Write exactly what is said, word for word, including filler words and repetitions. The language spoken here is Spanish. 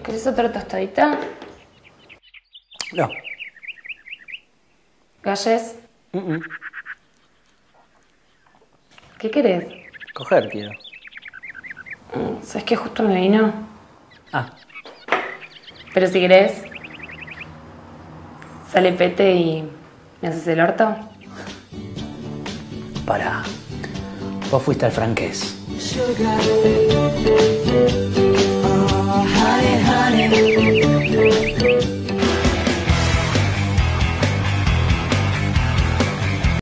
¿Querés otra tostadita? No. ¿Galles? Mm -mm. ¿Qué querés? Coger quiero. ¿Sabes qué? Justo me vino. Ah. Pero si querés, sale pete y me haces el orto. Pará. Vos fuiste al franqués. Sugar. Oh, honey, honey.